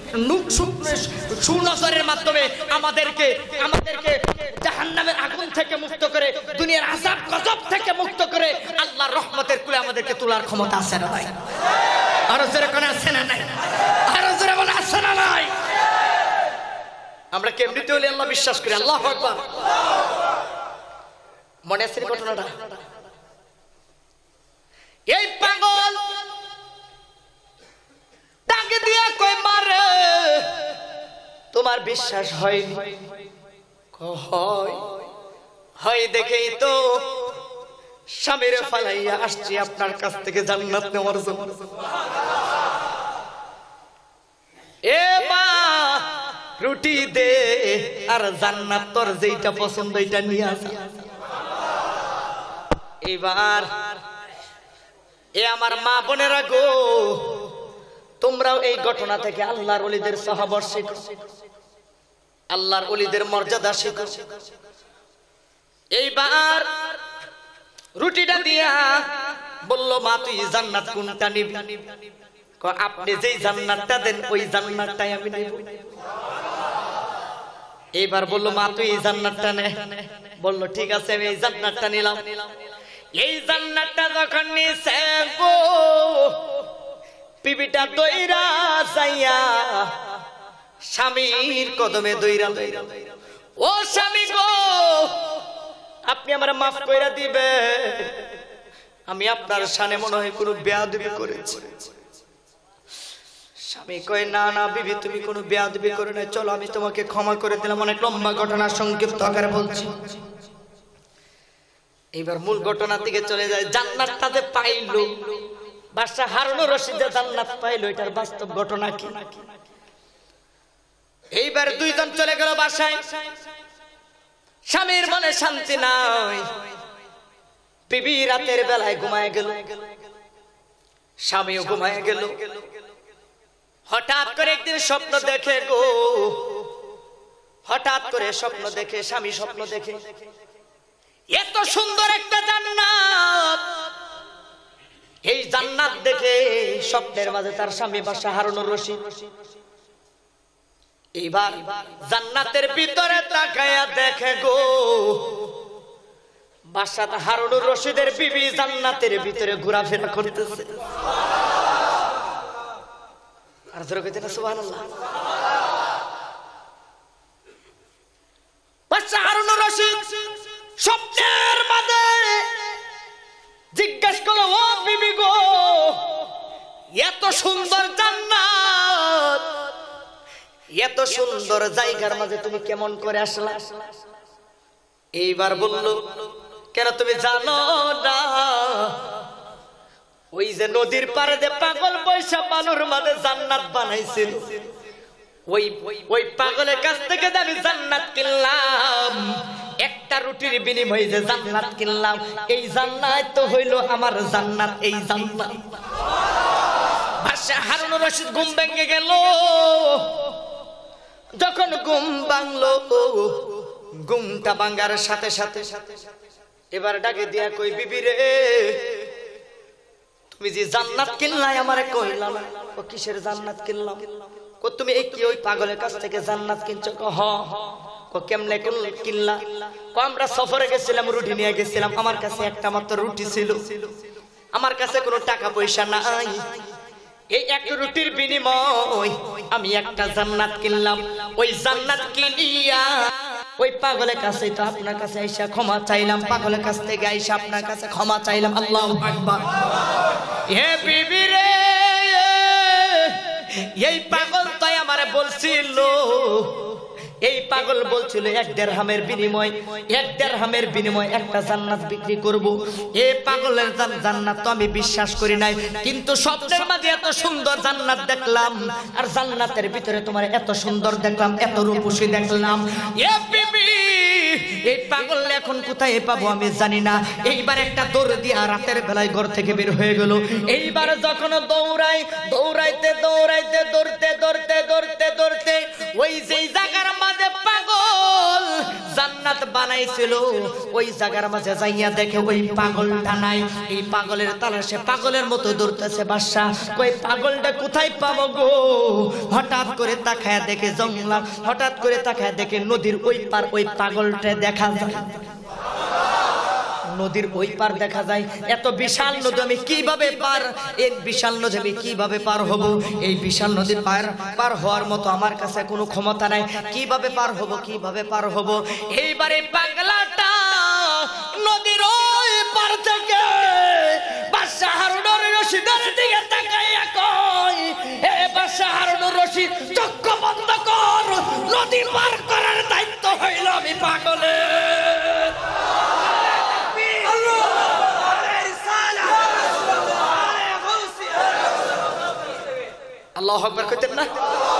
Speaker 2: সুনজরের মাধ্যমে আমাদেরকে আমাদেরকে জাহান্নামের আগুন থেকে মুক্ত করে, দুনিয়ার আযাব গজব থেকে মুক্ত করে আল্লাহর রহমতের কুলে আমাদেরকে তোলার ক্ষমতা আছে না ভাই? আরো জোরে কোন আছে না নাই? আরো জোরে বলে আছে না নাই? আমরা কেমনিতে হলে আল্লাহ বিশ্বাস করি। আল্লাহু আকবার। মনে আছে ঘটনাটা? এই পাগল টাকে দিয়া কই মারে, তোমার বিশ্বাস হয়নি? হয় হয় দেখেই তো স্বামীরে ফালাইয়া আসছি আপনার কাছ থেকে জান্নাত নেওয়ার জন্য। এ মা রুটি দে আর জান্নাত তোর যেটা পছন্দ এটা নিয়ে আসা। এবার এ আমার মা বোনেরা গো, তোমরাও এই ঘটনা থেকে আল্লাহর ওলিদের সাহাবত শিখো, আল্লাহর ওলিদের মর্যাদা শিখো। এইবার রুটিটা দিয়া বলল মা তুই জান্নাত কোনটা নিবি? আপনি যেই জান্নাতটা দেন ওই জান্নাতটাই আমি নেব। এইবার বলল মা তুই এই জান্নাতটা নে। বলল ঠিক আছে আমি এই জান্নাতটা নিলাম। এই জান্নাতটা যখন নিছে গো, বিবিটা দইরা যাইয়া স্বামীর কদমে দইরা, ও স্বামী গো আপনি আমার মাফ কইরা দিবে, আমি আপনার সামনে মনে হয় কোনো বেয়াদবি করেছি। স্বামী কয় না না বিবি তুমি কোনো বেয়াদবি করে না, চলো আমি তোমাকে ক্ষমা করে দিলাম। অনেক লম্বা ঘটনা সংক্ষিপ্ত আকারে বলছি। এইবার মূল ঘটনার দিকে চলে যায়। জান্নাতটা যে পাইলো, বাদশা হারুনুর রশিদ যে জান্নাত পাইলো, এটার বাস্তব ঘটনা কি? এইবার দুইজন চলে গেল বাসায়। স্বামীর মনে শান্তি নাই, বিবি রাতের বেলায় ঘুমায় গেল, স্বামীও ঘুমায় গেল। হঠাৎ করে একদিন স্বপ্ন দেখে গো, হঠাৎ করে স্বপ্ন দেখে, স্বামী স্বপ্ন দেখে এত সুন্দর একটা জান্নাত। এই জান্নাত দেখে স্বপ্নের মাঝে তার স্বামী বাদশা হারুনুর রশিদ এইবার জান্নাতের ভিতরে তাকায়া দেখে গো, বাদশাহ হারুনুর রশিদের বিবি জান্নাতের ভিতরে ঘোরাফেরা করতেছে। আর জোরে কইতে না সুবহানাল্লাহ। বাদশাহ হারুনুর রশিদ স্বপ্নের মাঝে জিজ্ঞাসা করলো, ও বিবি গো, এত সুন্দর জান্নাত, এত সুন্দর জায়গার মাঝে তুমি কেমন করে আসলা? এইবার বলল, কেন তুমি জানো না ওই যে নদীর পাড়ে যে পাগল বৈশা বালুর মাঝে জান্নাত বানাইছিল, ওই ওই পাগলের কাছ থেকে আমি জান্নাত কিনলাম, একটা রুটির বিনিময়ে যে জান্নাত কিনলাম, এই জান্নাত তো হইল আমার জান্নাত। এই জান্নাত বাদশাহ হারুনুর রশিদ ঘুম ভেঙে গেল। যখন ঘুম ভাঙলো, ঘুমটা ভাঙার সাথে সাথে এবার ডাকে দিয়া কই, বিবি রে, তুমি যে জান্নাত কিনলাই আমারে কইলা না। ও কিসের জান্নাত কিনলাম? কো তুমি এই কি ওই পাগলের কাছ থেকে জান্নাত কিনছো? কো হ। কো কেমনে কিনলা? কো আমরা সফরে গেছিলাম, রুটি নিয়ে গেছিলাম, আমার কাছে একটা মাত্র রুটি ছিল, আমার কাছে কোনো টাকা পয়সা নাই, এই এক রুটির বিনিময় আমি একটা জান্নাত কিনলাম। ওই জান্নাত কিনিয়া ওই পাগলের কাছে তো আপনার কাছে আইসা ক্ষমা চাইলাম, পাগলের কাছ থেকে আইসা আপনার কাছে ক্ষমা চাইলাম। আল্লাহু আকবার। হে বিবি রে, এই পাগল তাই আমারে বলছিল, এই পাগল বলছিল এক দেড়হামের বিনিময় এক দেড়হামের বিনিময় একটা জান্নাত বিক্রি করব। এই পাগলের জান্নাত তো আমি বিশ্বাস করি নাই, কিন্তু স্বপ্নের মাঝে এত সুন্দর জান্নাত দেখলাম, আর জান্নাতের ভিতরে তোমার এত সুন্দর দেখলাম, এত রূপসী দেখলাম। এ বিবি, এই পাগল এখন কোথায় পাবো আমি জানি না। এইবার একটা দৌড় দিয়া রাতের বেলায় ঘর থেকে বের হয়ে গেল। এইবার যখন দৌড়াই দৌড়াইতে দৌড়াইতে দৌড়তে দৌড়তে দৌড়তে দৌড়তে ওই যেই জায়গার মাঝে পাগল জান্নাত বানাইছিল, ওই জায়গার মাঝে যাইয়া দেখে ওই পাগলটা নাই। এই পাগলের তালাশে পাগলের মতো দৌড়তেছে বাদশা। ওই পাগলটা কোথায় পাবো গো? হঠাৎ করে তাকায় দেখে জঙ্গলা, হঠাৎ করে তাকায় দেখে নদীর ওই পার ওই পাগলটা দেখা যায়। নদীর ওই পার দেখা যায়। এত বিশাল নদী আমি কিভাবে পার এই বিশাল নদী আমি কিভাবে পার হব? এই বিশাল নদী পার পার হওয়ার মতো আমার কাছে কোনো ক্ষমতা নাই। কিভাবে পার হব? কিভাবে পার হব? এইবারে পাগলাটা নদীর ওই পার থেকে বাদশা হারুনুর রশিদের দিকে তাকাইয়া কয়, হে বাদশা হারুনুর রশিদ, চক্ষু বন্ধ কর, নদী পার করার দায়িত্ব হইল আমি পাগলের। আল্লাহু আকবার কইতেন না?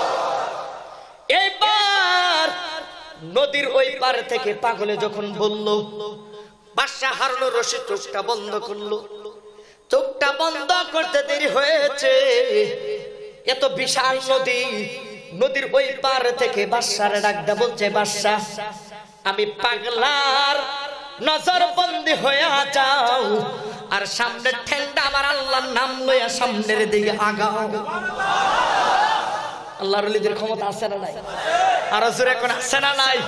Speaker 2: এইবার নদীর ওই পার থেকে পাগলে যখন বলল, বাদশা হারুনুর রশিদ চোখটা বন্ধ করলো। চোখটা বন্ধ করতে দেরি হয়েছে। এত বিশাল নদী, নদীর ওই পার থেকে বাদশারে ডাকদা বলছে, বাদশা, আমি পাগলার নজর বন্দি হয়ে যাও, আর সামনের ঠেংটা আমার আল্লাহর নাম লইয়া সামনের দিকে আগাও। আল্লাহর ওলিদের ক্ষমতা আছে না নাই? আর জোরে কোন আছে না নাই?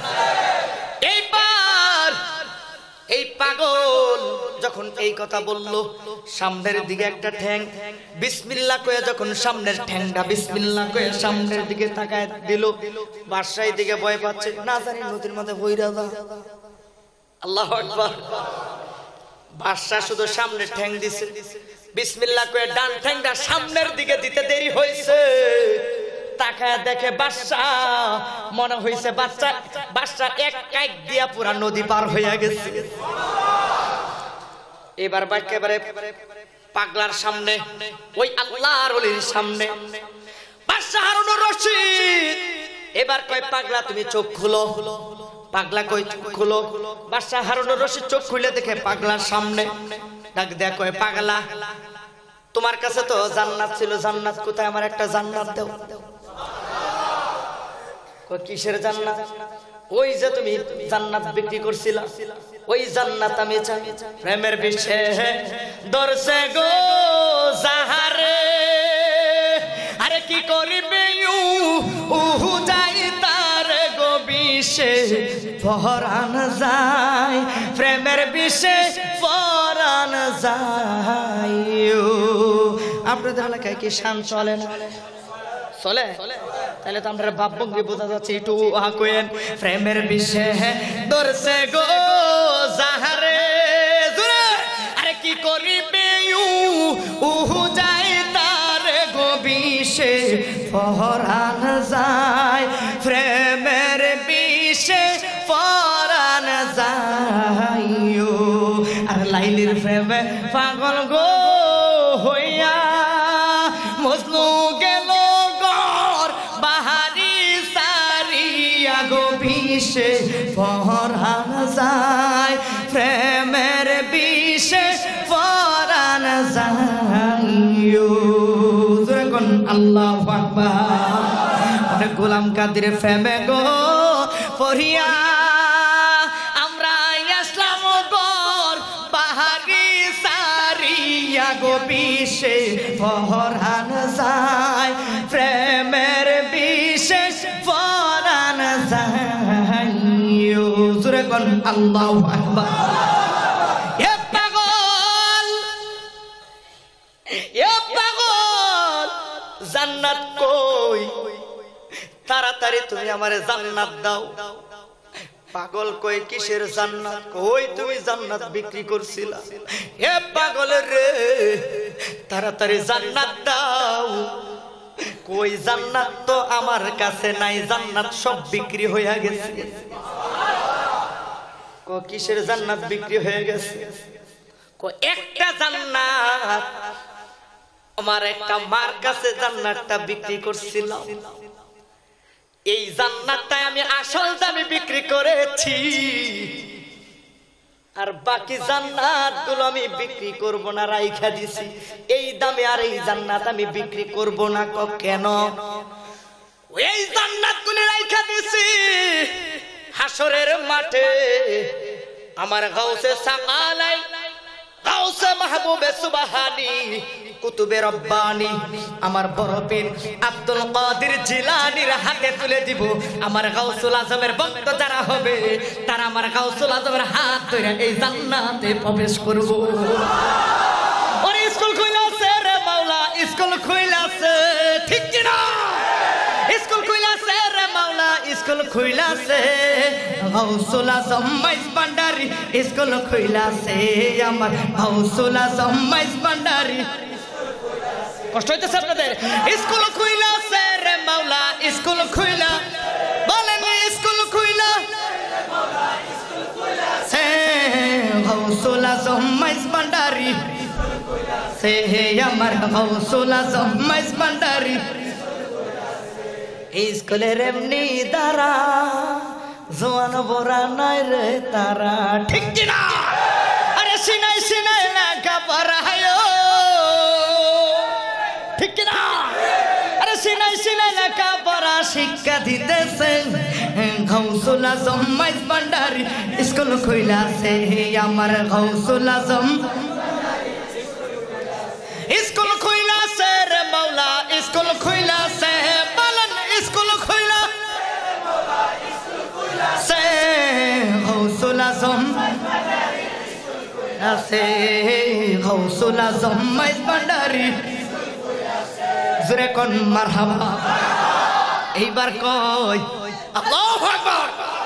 Speaker 2: এইবার এই পাগল যখন এই কথা বলল, সামনের দিকে একটা ঠ্যাং বিসমিল্লাহ কয়ে যখন সামনের ঠ্যাংটা বিসমিল্লাহ কয়ে সামনের দিকে তাকায় দিল, বাদশার দিকে ভয় পাচ্ছে, না জানি নদীর মধ্যে বইরা যা। আল্লাহু আকবার। বাদশা শুধু সামনে ঠ্যাং দিছে, বিসমিল্লাহ কয়ে ডান ঠ্যাংটা সামনের দিকে দিতে দেরি হয়েছে। তাকায় দেখে বাদশা, মনে হয়েছে বাচ্চা বাদশা এক কাইক দিয়া পুরা নদী পার হইয়া গেছে। এবার একেবারে পাগলার সামনে, ওই আল্লাহর ওলির সামনে বাদশা হারুনুর রশিদ এবার কয়, পাগলা তুমি চোখ খুলো। পাগলা কই চোখ খুলো। বাদশা হারুনুর রশিদ চোখ খুলে দেখে পাগলার সামনে। ডাক দেয়া কয়, পাগলা, তোমার কাছে তো জান্নাত ছিল, জান্নাত কোথায়? আমার একটা জান্নাত দাও। কয়, কিসের জান্নাত? ওই যে তুমি জান্নাত বিক্রি করছিলা, ওই জান্নাত আমি চাই। প্রেমের বিষে দরছে গো জাহারে, আরে কি করিবে উহু যাই তার গো বিষ বিষে পরাণ যায়, প্রেমের বিষে পরাণ যায়। আপনাদের এলাকায় কি শান চলে না? চলে? তাহলে তো আমরা বাপ ভঙ্গি বোঝা যাচ্ছে, একটু আহা কইেন। প্রেমের বিষে দরছে গো যাহারে, আরে কি করিবে উহু যায় তার গো বিষে পরাণ যায়, প্রেমের বিষে পরাণ যায়। আর লাইলির প্রেমে পাগল গো হইয়া মজনু গেল গর বাহারি সারিয়া গো বিষে পরাণ যায়, প্রেমের বিষে পরাণ যায়। আল্লাহু আকবার। গোলাম কাদের প্রেমে গো পড়িয়া আমরা ইসলাম গর বাহারি সারিয়া গো বিষে পরাণ যায়, প্রেমের বিষে পরাণ যায়। জোরে কোন আল্লাহু আকবার। এ পাগল, এ পাগল, জান্নাত কই? তাড়াতাড়ি তুমি আমারে জান্নাত দাও। পাগল কই কিসের জান্নাত? কই তুমি জান্নাত বিক্রি করছিলা। এ পাগল রে, তাড়াতাড়ি জান্নাত দাও। কই জান্নাত তো আমার কাছে নাই, জান্নাত সব বিক্রি হয়ে গেছে। কো কিসের জান্নাত বিক্রি হয়ে গেছে? কো একটা জান্নাত আমার একটা মার কাছে জান্নাতটা বিক্রি করছিলাম, এই জান্নাতটা আমি আসল দামে বিক্রি করেছি, আর বাকি জান্নাত গুলো আমি বিক্রি করব না, রাইখা দিছি। এই দামে আর এই জান্নাত আমি বিক্রি করব না। কেন? এই জান্নাত গুলো রাইখা দিছি হাসরের মাঠে আমার গাউসে সাকালাই, গাউসে মাহবুবে সুবহানি, কুতুবে রব্বানি, আমার বড় পীর আব্দুল কাদের জিলানীর হাতে তুলে দিব। আমার গাউসুল আজমের ভক্ত যারা হবে তারা আমার গাউসুল আজমের হাত ধরে এই জান্নাতে প্রবেশ করব। ওরে স্কুল খুইলাছে রে মাওলা, স্কুল খুইলাছে, ঠিক কি না? স্কুল খুইলাছে রে মাওলা, স্কুল খুইলাছে। গাউসুল আজম মাইজ ভান্ডারি স্কুল খুইলাছে, আমার গাউসুল আজম মাইজ ভান্ডারি। কষ্ট হইতেছে আপনাদের? স্কুল খুইলাছে রে মাওলা, স্কুল খুইলা, বলেন স্কুল খুইলা সে গাউসুল আজম মাইজ ভান্ডারি, সে আমার গাউসুল আজম মাইজ ভান্ডারি। স্কুলের এমনি দ্বারা জোয়ান বড়া নাই রে তারা, ঠিক কিনা? আরে সিনাই সিনাই লেখা পড়ায়, ঠিক কিনা? আরে সিনাই সিনাই লেখা পড়া শিক্ষা দিতেছে গাউসুল আজম মাইজ ভান্ডারি স্কুল খুইলাছে, আমার গাউসুল আজম স্কুল খুইলাছে রে মাওলা, স্কুল খুইলাছে, বলেন স্কুল খুইলা সে গাউসুল আজম আছে, গাউসুল আজম মাইজ ভান্ডারি। জোরে কোন মারহাবা। এইবার কই আল্লাহু আকবার।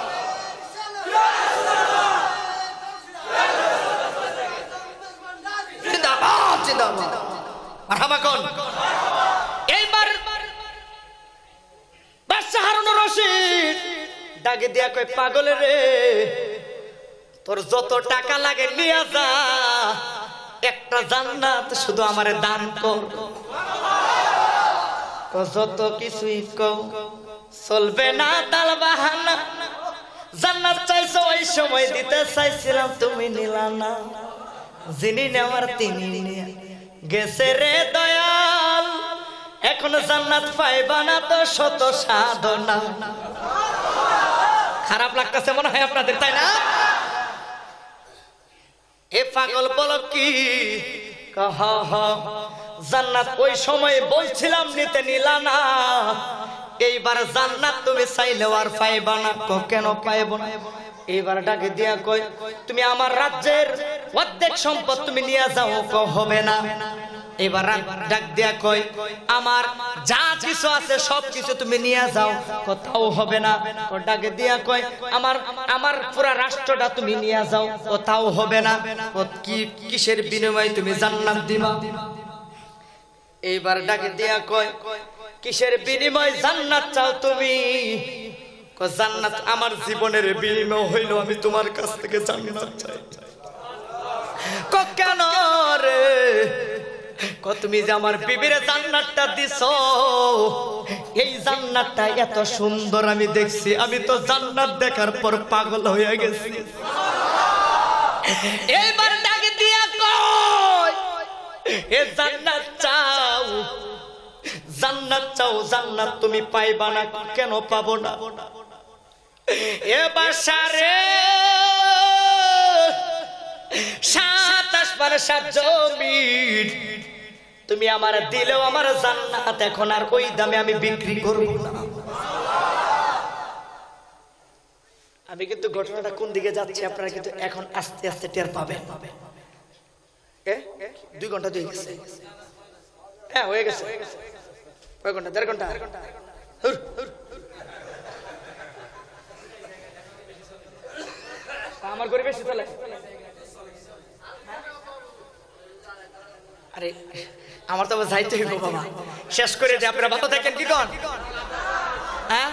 Speaker 2: জিন্দাবাদ জিন্দাবাদ, মারহাবা কোন। এইবার বাদশা হারুন রশিদ ডাকে দিয়া কই পাগল রে, তোর যত টাকা লাগে নিয়ে যা, একটা জান্নাত শুধু আমারে দান কর। যত কিছুই কও চলবে না, তাল বাহানা। জান্নাত চাইছো ওই সময় দিতে চাইছিলাম, তুমি নিলা না। যিনি নেওয়ার তিনি নিয়ে গেছে রে দয়াল, এখন জান্নাত পাইবা না তো শত সাধনা। খারাপ লাগতেছে মনে হয় আপনাদের, তাই না? এ পাগল বলো কি? জান্নাত ওই সময় বলছিলাম নিতে নিলা না, এইবার জান্নাত তুমি চাইলেও আর পাইবা না। কেন পাইব না? এইবার ডাকে দিয়া কয় তুমি আমার রাজ্যের অর্ধেক সম্পদ তুমি নিয়ে যাও। ক হবে না। এবার ডাক দিয়া কয় আমার যা কিছু আছে সব কিছু তুমি নিয়ে যাও। কোথাও হবে না। ডাকে দিয়া কয় আমার আমার পুরা রাষ্ট্রটা তুমি নিয়ে যাও। কোথাও হবে না। কি কিসের বিনিময়ে তুমি জান্নাত দিবা? এইবার ডাকে দিয়া কয় কিসের বিনিময়ে জান্নাত চাও তুমি? জান্নাত আমার জীবনের বিনিময় হইল আমি তোমার কাছ থেকে জান্নাত চাই। কেন রে? তুমি যে আমার বিবির জান্নাতটা দিছো, এই জান্নাতটা এত সুন্দর আমি দেখছি, আমি তো জান্নাত দেখার পর পাগল হয়ে গেছি। এইবার ডাকে দিয়া কয় এ জান্নাত চাও, জান্নাত চাও, জান্নাত তুমি পাইবা না। কেন পাবো না? এ বাসারে সাত আসমান সাত জমিন তুমি আমার দিলেও আমার জান্নাত এখন আর ওই দামে আমি বিক্রি করব না। আমি কিন্তু ঘটনাটা কোন দিকে যাচ্ছে আপনারা কিন্তু এখন আস্তে আস্তে টের পাবেন। দুই ঘন্টা দুই গেছে, হ্যাঁ হয়ে গেছে। কয় ঘন্টা? দেড় ঘন্টা। আমার করে বেশি চলে। আরে আমার তো যাইতে হইব বাবা, শেষ করে যে আপনারা ভালো থাকেন। কি কন? হ্যাঁ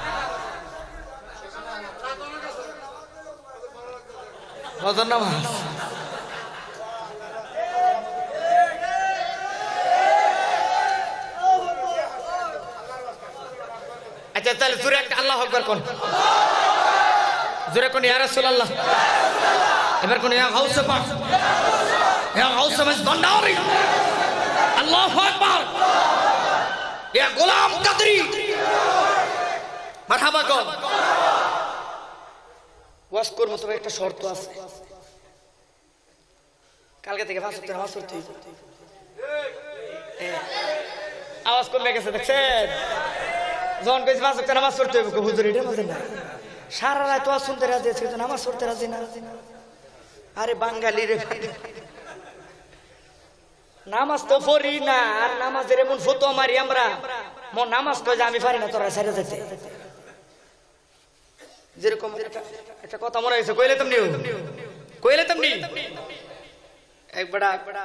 Speaker 2: ফজর নামাজ। আচ্ছা তাহলে জোরে একটা আল্লাহু আকবার কোন, জোরে কোন ইয়া রাসূলুল্লাহ। এবার কোন ইয়া গাউসে পাক, ইয়া গাউসে মাসদান্ডারি, আল্লাহু আকবার, ইয়া গোলাম কাদরি, মারহাবা কোন। ওয়াজ করব তবে একটা শর্ত আছে, কালকে থেকে পাঁচ ওয়াক্ত নামাজ পড়তে হইবে। আওয়াজ কমে গেছে দেখছেন? যখন কইছি পাঁচ ওয়াক্ত নামাজ পড়তে হইবে, হুজুর এটা বলেন না সারা রাত ওয়াজ শুনতে রাজি আছে কিন্তু নামাজ পড়তে রাজি না। আরে বাঙালি রে, নামাজ তো পড়ি না, আর নামাজের এমন ফতোয়া মারি আমরা, মন নামাজ কই যে আমি পারি না তোরা ছেড়ে যেতে। যেরকম একটা কথা মনে হয়েছে, কইলে তুমি কইলে তুমি একবার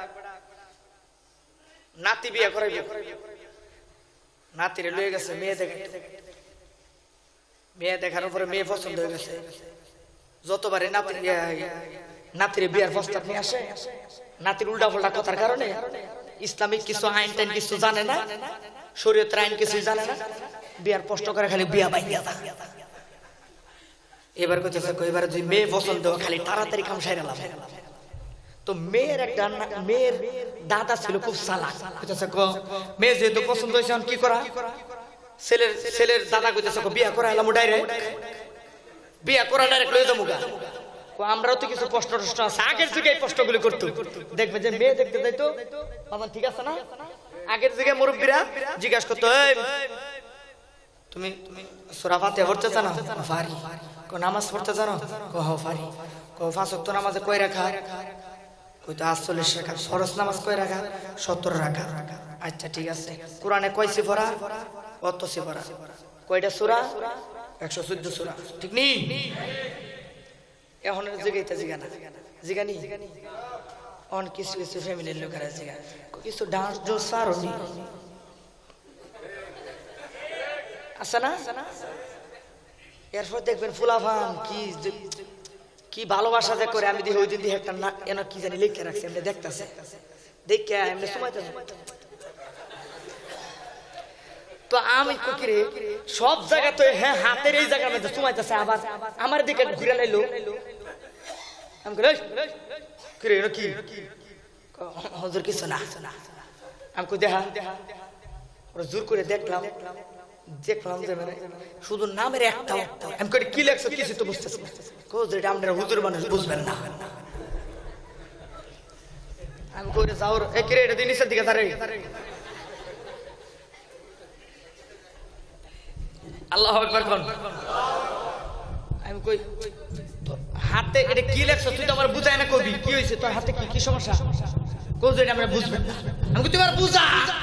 Speaker 2: নাতি বিয়ে করাইবে, নাতিরে লয়ে গেছে মেয়ে দেখে, মেয়ে দেখার পরে মেয়ে পছন্দ হয়ে গেছে। যতবারে নাতি নাতিরে বিয়ার প্রস্তাব নিয়ে আসে, নাতির উল্টা পাল্টা কথার কারণে ইসলামিক কিছু আইন টাইন কিছু জানে না, শরীয়তের আইন কিছুই জানে না, বিয়ার কষ্ট করে খালি বিয়া বাইয়া দা। এবার কইতেছে এবার যদি মেয়ে পছন্দ খালি তাড়াতাড়ি কাম সাইরা লাভ। তো মেয়ের একটা মেয়ের দাদা ছিল খুব চালাক, কইতেছে মেয়ে যেহেতু পছন্দ হয়েছে কি করা, ছেলের ছেলের দাদা কইতেছে বিয়া করা এলাম ডাইরেক্ট, বিয়া করা ডাইরেক্ট লয়ে যাবো গা। আমরাও তো কিছু কষ্ট টষ্ট আছে, আগের যুগে এই কষ্টগুলি করতো। দেখবে যে মেয়ে দেখতে যাইতো, বাবা ঠিক আছে না, আগের যুগে মুরব্বীরা জিজ্ঞাসা করতো তুমি সূরা ফাতিহা পড়তে জানো? পারি। কো নামাজ পড়তে জানো? কো হ্যাঁ পারি। কো পাঁচ ওয়াক্ত নামাজে কয় রাকাত? কইতো আটচল্লিশ রাকাত। ফরজ নামাজ কয় রাকাত? সত্তর রাকাত। আচ্ছা ঠিক আছে। কোরআনে কয় সিফরা? কত সিফরা? কয়টা সূরা? একশো চোদ্দ সূরা। ঠিক নি? এখন জিগাইতে জিগানা জিগানি অন কিছু কিছু ফ্যামিলির লোকেরা জিগা কিছু ডান্স জো সারনি আছে না? এরপর দেখবেন ফুলাফান কি কি ভালোবাসা যে করে। আমি দেখি ওই দিন দিয়ে একটা না এনে কি জানি লিখে রাখছে, এমনি দেখতেছে, দেখে এমনি সময়তে। তো আমি কুকিরে সব জায়গা তো হ্যাঁ হাতের এই জায়গার মধ্যে সুমাইতেছে, আবার আমার দিকে ঘুরে লাইলো। আমি কি হুজুর কিছু না, আমি কই দেখা জোর করে দেখলাম, দেখলাম যে মানে শুধু নামের একটা, আমি কই কি লেখছো কিছু তো বুঝতেছি না, এটা আপনারা হুজুর মানুষ বুঝবেন না। আমি কই যাও একেরে এটা দিন নিচের দিকে দাঁড়াই। আল্লাহু আকবার কোন। আমি কই হাতে এটা কি লেখছো তুই তো আমার বুঝাই না কবি কি হইছে তোর হাতে কি কি সমস্যা কই যে আমরা বুঝবেন না আমি কই তুই আর বুঝা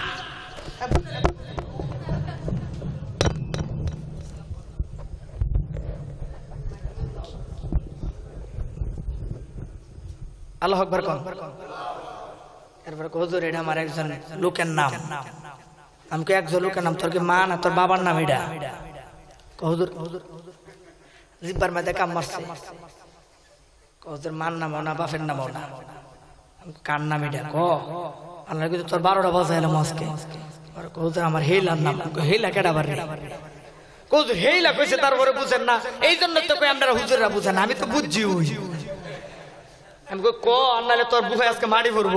Speaker 2: আল্লাহু আকবার কোন। এরপর হুজুর এটা আমার একজন লোকের নাম আমি কই একজন লোকের নাম তোর কি মা না তোর বাবার নাম এটা হুজুর জিব্বার মধ্যে কাম মারছে হুজুর মার নামও না বাপের নামও না কার নাম এটা ক আল্লাহ কিন্তু তোর বারোটা বাজে এলাম আজকে হুজুর আমার হেইলার নাম হেইলা কেডা বারে হুজুর হেইলা কইছে তারপরে বুঝেন না এই জন্য তো কই আপনারা হুজুররা বুঝেন আমি তো বুঝছি ওই আমি কই ক আনলে তোর বুকে আজকে মাটি ভরবো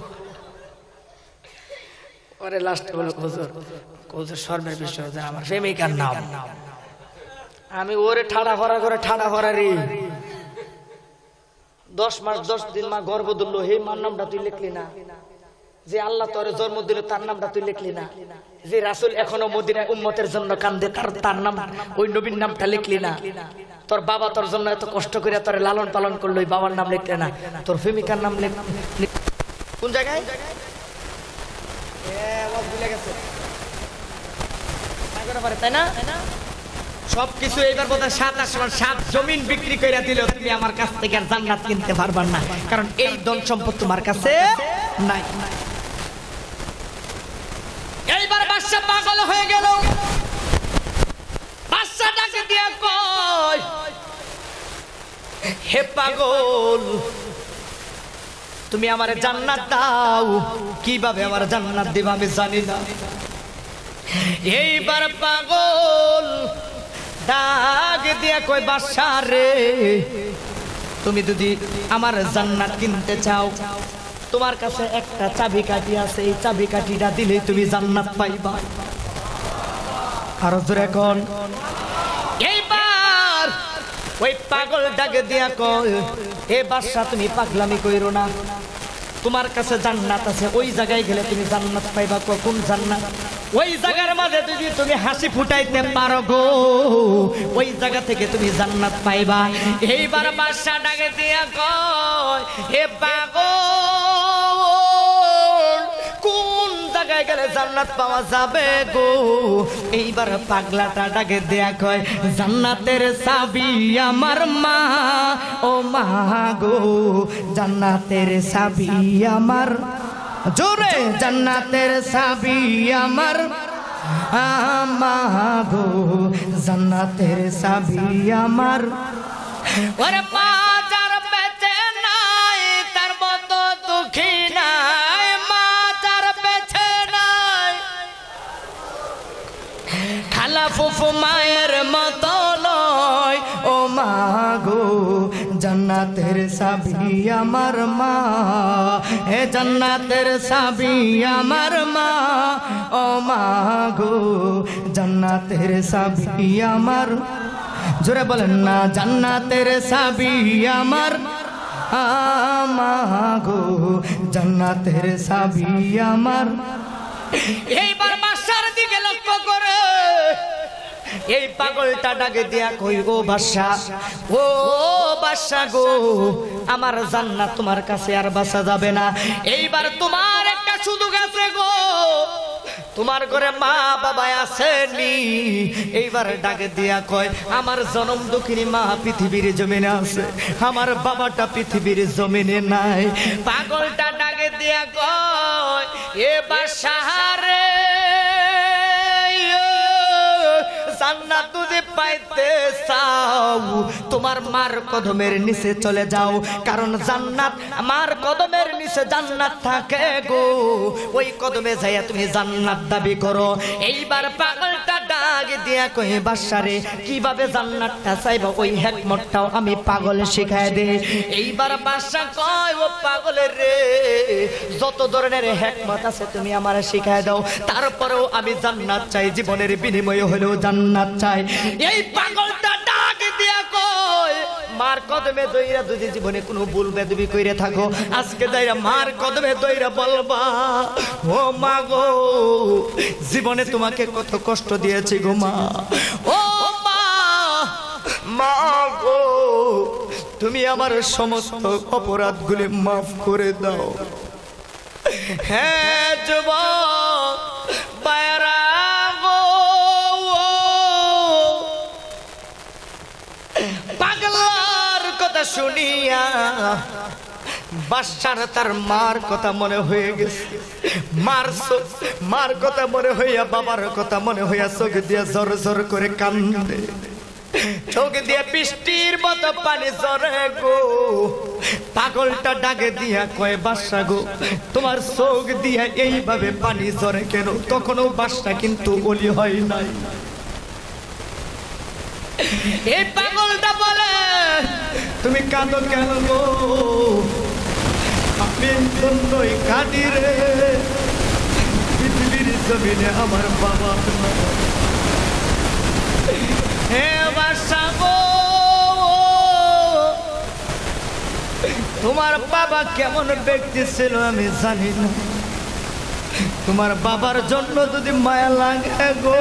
Speaker 2: পরে লাস্ট বলো হুজুর হুজুর শর্মের বিষয় হুজুর আমার প্রেমিকার নাম আমি ওরে ঠাড়া ভরা করে ঠাড়া ভরা রে দশ মাস দশ দিন মা গর্ভ ধরলো হে মার নামটা তুই লিখলি না যে আল্লাহ তোর জন্ম দিল তার নামটা তুই লিখলি না যে রাসূল এখনো মদিনায় উম্মতের জন্য কান্দে তার তার নাম ওই নবীর নামটা লিখলি না তোর বাবা তোর জন্য এত কষ্ট করে তোর লালন পালন করলো ওই বাবার নাম লিখলে না তোর প্রেমিকার নাম লিখ কোন জায়গায় ভুলে গেছে তাই না সবকিছু এইবার বোধহয় সাত আসমান সাত জমিন বিক্রি করে দিলেও তুমি আমার কাছ থেকে আর জান্নাত কিনতে পারবা না কারণ এই ধন সম্পদ তোমার কাছে নাই। এইবার বাদশা পাগল হয়ে গেল বাদশা ডাকে দিয়া কয় হে পাগল তুমি আমারে জান্নাত দাও কিভাবে আমার জান্নাত দিবা আমি জানি না। এইবার পাগল ডাক দিয়া কয় বাদশা রে তুমি যদি আমার জান্নাত কিনতে চাও তোমার কাছে একটা চাবিকাঠি আছে এই চাবিকাঠিটা দিলেই তুমি জান্নাত পাইবা। আর জোরে কোন। এইবার ওই পাগল ডাক দিয়া কয় এ বাদশা তুমি পাগলামি কইরো না তোমার কাছে জান্নাত আছে ওই জায়গায় গেলে তুমি জান্নাত পাইবা। কোন জান্নাত? ওই জায়গার মাঝে যদি তুমি হাসি ফুটাইতে পারো গো ওই জায়গা থেকে তুমি জান্নাত পাইবা। এইবার বাদশা ডাকে দিয়া কয় হে পাগল কোন জায়গায় গেলে জান্নাত পাওয়া যাবে গো? এইবার পাগলাটা ডাকে দিয়া কয় জান্নাতের চাবি আমার মা ও মা গো জান্নাতের চাবি আমার জোরে জান্নাতের চাবি আমার আমা গো জান্নাতের চাবি আমার। ওরে মা যার বেঁচে নাই তার মতো দুঃখী নাই মা যার বেঁচে নাই খালা ফুফু মায়ের মতো লয় ও মা গো জান্নাতের চাবি আমার মা হে জান্নাতের চাবি আমার মা ও মা গো জান্নাতের চাবি আমার জোরে বলেন না জান্নাতের চাবি আমার আমা গো জান্নাতের চাবি আমার। এইবার বাদশার দিকে লক্ষ্য করে এই পাগলটা ডাকে দিয়া কই গো বাদশা ও বাদশা গো আমার জান্নাত তোমার কাছে আর বাঁচা যাবে না। এইবার তোমার একটা সুযোগ আছে গো তোমার ঘরে মা বাবা আসেনি। এইবার ডাকে দিয়া কয় আমার জনম দুঃখিনী মা পৃথিবীর জমিনে আছে আমার বাবাটা পৃথিবীর জমিনে নাই। পাগলটা ডাকে দিয়া কয় এ বাদশা রে জান্নাত যদি পাইতে চাও তোমার মার কদমের নিচে চলে যাও কারণ জান্নাত মার কদমের নিচে জান্নাত থাকে গো ওই কদমে যাইয়া তুমি জান্নাত দাবি করো। এইবার পাগলটা ডাক দিয়া কই বাদশা রে কিভাবে জান্নাতটা চাইবা ওই হিকমতটাও আমি পাগল শিখায় দে। এইবার বাদশা কয় ও পাগল রে যত ধরনের হিকমত আছে তুমি আমারে শিখায় দাও তারপরেও আমি জান্নাত চাই জীবনের বিনিময়ে হলেও জান্নাত চাই। এই পাগলটা ডাক দিয়া কয় মার কদমে দইরা যদি জীবনে কোনো ভুল বেদবি কইরে থাকো আজকে যাইরা মার কদমে দইরা বলবা ও মা গো জীবনে তোমাকে কত কষ্ট দিয়েছি গো মা ও মা গো তুমি আমার সমস্ত অপরাধগুলি মাফ করে দাও। হ্যাঁ যুবক ভাইরা গো, পাগলার কথা শুনিয়া বাদশার তার মার কথা মনে হয়ে গেছে। মার মার কথা মনে হইয়া বাবার কথা মনে হইয়া চোখ দিয়া জোর জোর করে কান্দে, চোখ দিয়ে বৃষ্টির মতো পানি ঝরে গো। পাগলটা ডাকে দিয়া কয় বাদশা গো তোমার চোখ দিয়া এইভাবে পানি ঝরে কেন? তখনও বাদশা কিন্তু ওলি হয় নাই। এই পাগলটা বলে তুমি কাঁদো কেন গো? আমি জন্যই কাঁদি রে, পৃথিবীর জমিনে আমার বাবা। হে বাদশা গো তোমার বাবা কেমন ব্যক্তি ছিল আমি জানি না। তোমার বাবার জন্য যদি মায়া লাগে গো,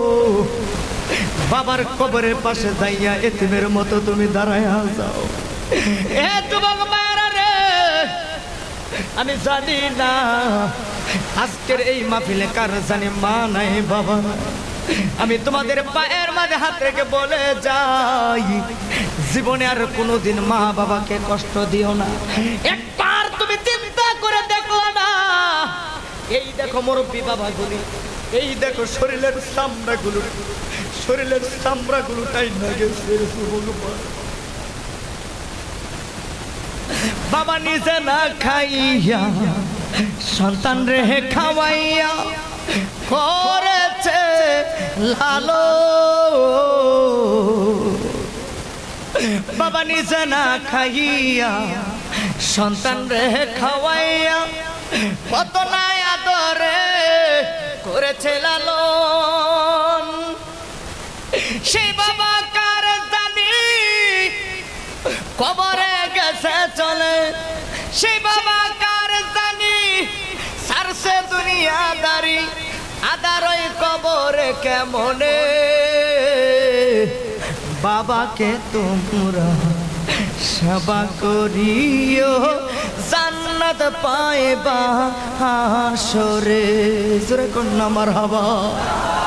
Speaker 2: বাবার কবরের পাশে যাইয়া এতিমের মতো তুমি দাঁড়াইয়া যাও। এ যুবক মায়েরা রে, আমি জানি না আজকের এই মাহফিলে কার জানি মা নাই বাবা। আমি তোমাদের পায়ের মাঝে হাত রেখে বলে যাই, জীবনে আর কোনোদিন মা বাবাকে কষ্ট দিও না। একবার তুমি চিন্তা করে দেখো না, এই দেখো মুরব্বী বাবাগুলি, এই দেখো শরীরের চামড়াগুলো, শরীরের চামড়াগুলো টাই না গেছে। বাবা নিজে না খাইয়া সন্তান রেহে খাওয়াইয়া করেছে লালো। বাবা নিজে না খাইয়া সন্তান রেহে খাওয়াইয়া কত না আদরে করেছে লালন। সেই বাবা কার জানি কবরে গেছে চলে, সেই বাবা কার জানি সারছে দুনিয়াদারি, আদার ওই কবরে কেমনে। বাবাকে তোমরা সেবা করিও, জান্নাত পাইবা হাসরে। জোরে কন্যা মারহাবা।